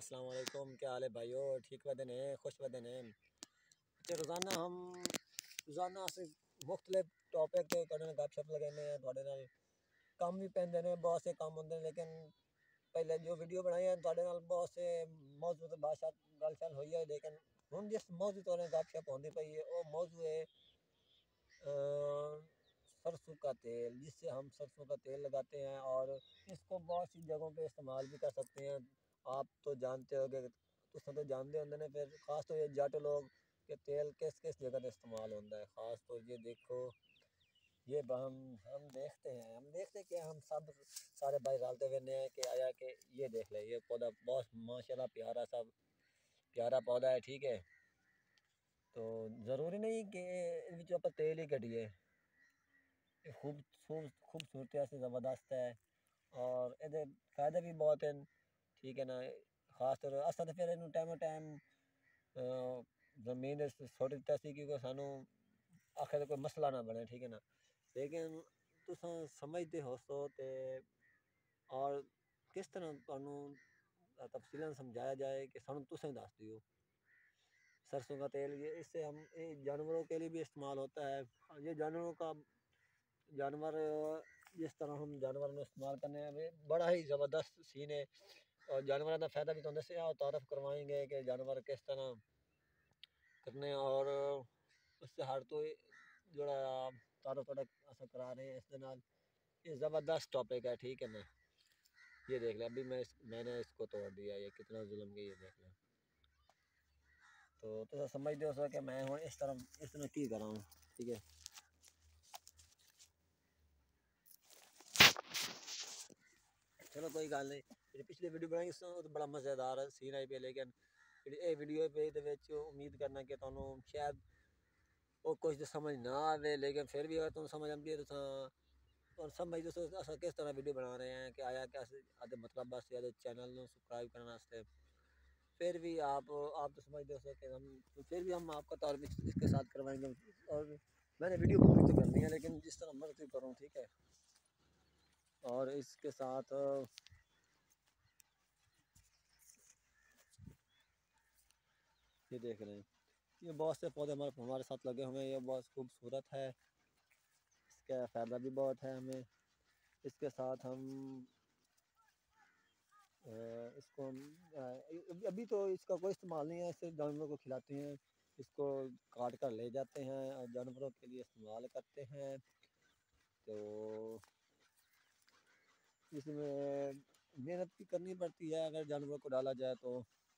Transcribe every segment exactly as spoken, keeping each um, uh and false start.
अस्सलाम वालेकुम। क्या हाल है भाइयों? ठीक बदन है, खुश बदन है। अच्छा, रोज़ाना हम रोज़ाना अस मुख्तलिफ टॉपिक ते तुहाडे नाल गपशप लगाने हैं, तुहाडे नाल कम भी पैंदे ने, बहुत से कम होंदे ने, लेकिन पहले जो वीडियो बनाई है तुहाडे नाल बहुत से मौजू ते बात गल शल हुई है, लेकिन हुण जिस मौजू तुहाडे नाल गपशप होंदी पई है वो मौजू है अ, सरसों का तेल, जिससे हम सरसों का तेल लगाते हैं और इसको बहुत सी जगहों पे इस्तेमाल भी कर सकते हैं। आप तो जानते होगे, तुम तो जानते होंगे ना, फिर खास तो ये जट लोग के तेल किस किस जगह पे इस्तेमाल होता है। खास तो ये देखो, ये ब- हम हम देखते हैं हम देखते हैं कि हम सब सारे भाई डालते हुए हैं कि आया कि ये देख ले, ये पौधा बहुत माशाल्लाह प्यारा सा प्यारा पौधा है, ठीक है। तो ज़रूरी नहीं कि इन पर तेल ही कटिए, ये खूब खूब खूबसूरती से ज़बरदस्त है और ये फ़ायदे भी बहुत हैं, ठीक है ना। खास तौर अस तो फिर इन टाइम टाइम ज़मीन सुट दिता सी कि सानू आखिर कोई मसला ना बने, ठीक है ना। लेकिन तुस समझते हो सो ते और किस तरह तुहानू तफसीलन समझाया जाए कि सानू तुसें दस दियो। सरसों का तेल, ये इससे हम ये जानवरों के लिए भी इस्तेमाल होता है। ये जानवरों का जानवर जिस तरह हम जानवर में इस्तेमाल करने में बड़ा ही ज़बरदस्त सीन है और जानवर का फ़ायदा भी तो दस तारफ़ करवाएंगे कि जानवर किस तरह करने और उससे हर तो जोड़ा तारफ़ थोड़ा असर करा रहे हैं इस नाल। ये ज़बरदस्त टॉपिक है, ठीक है ना। ये देख ले, अभी मैं इस, मैंने इसको तोड़ दिया, ये कितना जुल्म की, ये देख ले। तो तो समझते हो सो कि मैं हूँ इस तरह इस तरह की कर रहा हूँ, ठीक है। चलो कोई गल नहीं, जी पिछली वीडियो बनाई तो बड़ा मज़ेदार सीन आई पे, लेकिन ये वीडियो पे उम्मीद करना कि तुहानू शायद वो कुछ तो समझ ना आवे, लेकिन फिर भी अगर तुम समझ आती है तो और समझ दो अस किस तरह वीडियो बना रहे हैं कि आया कि आधे मतलब बस या चैनल को सब्सक्राइब करने वास्ते। फिर भी आप आप तो समझते हो कि हम तो फिर भी हम आपका तौर भी इसके साथ करवाएंगे और मैंने वीडियो पूरी तो करनी है, लेकिन जिस तरह मर्जी करूँ, ठीक है। और इसके साथ ये देख रहे हैं, ये बहुत से पौधे हमारे हमारे साथ लगे हुए हैं, ये बहुत खूबसूरत है, इसका फ़ायदा भी बहुत है हमें। इसके साथ हम अ, इसको हम अ, अभी तो इसका कोई इस्तेमाल नहीं है, सिर्फ जानवरों को खिलाते हैं, इसको काट कर ले जाते हैं और जानवरों के लिए इस्तेमाल करते हैं। तो इसमें मेहनत भी करनी पड़ती है अगर जानवरों को डाला जाए तो।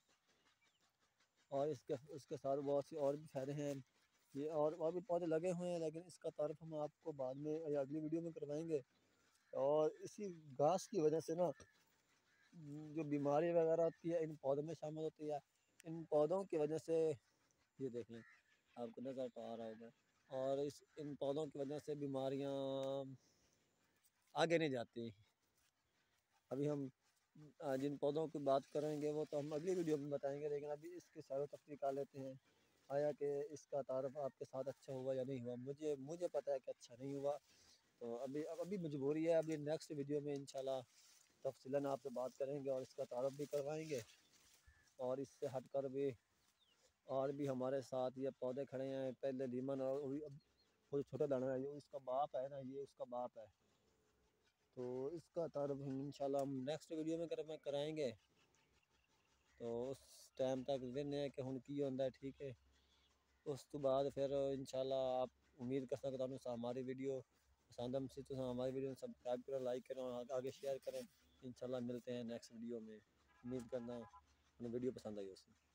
और इसके इसके साथ बहुत सी और भी फ़ायदे हैं, ये और और भी पौधे लगे हुए हैं, लेकिन इसका तारुफ हम आपको बाद में या अगली वीडियो में करवाएंगे। और इसी घास की वजह से ना जो बीमारी वगैरह होती है इन पौधों में शामिल होती है, इन पौधों की वजह से ये देख लें, आपको नज़र तो आ रहा होगा। और इस इन पौधों की वजह से बीमारियां आगे नहीं जाती। अभी हम आ, जिन पौधों की बात करेंगे वो तो हम अगली वीडियो में बताएंगे, लेकिन अभी इसकी सैर तफरीह कर लेते हैं। आया कि इसका तारफ़ आपके साथ अच्छा हुआ या नहीं हुआ, मुझे मुझे पता है कि अच्छा नहीं हुआ। तो अभी अब अभी मजबूरी है, अभी नेक्स्ट वीडियो में इंशाल्लाह तफसीलन आपसे बात करेंगे और इसका तारफ़ भी करवाएंगे। और इससे हट कर भी और भी हमारे साथ ये पौधे खड़े हैं, पहले लीमन और वो भी- अब वो जो छोटा दाना है ये उसका बाप है ना, ये उसका बाप है। तो इसका तारफ़ हम इंशाल्लाह हम नेक्स्ट वीडियो में कर, कराएंगे। तो उस टाइम तक दिन है कि हुण की होंदा है, ठीक है। उस तो बाद फिर इंशाल्लाह आप उम्मीद कर सकते हो हमारी वीडियो पसंद हम से तो हमारी वीडियो सब्सक्राइब करें, लाइक करें और आगे शेयर करें। इंशाल्लाह मिलते हैं नेक्स्ट वीडियो में। उम्मीद करना वीडियो पसंद आई हो।